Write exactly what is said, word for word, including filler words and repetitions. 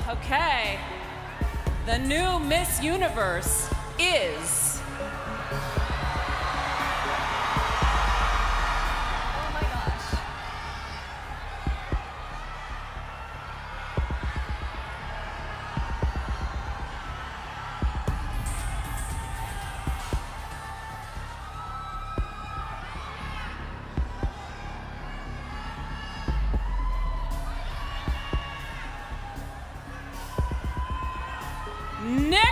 Okay. The new Miss Universe is... Oh my gosh. Nicaragua!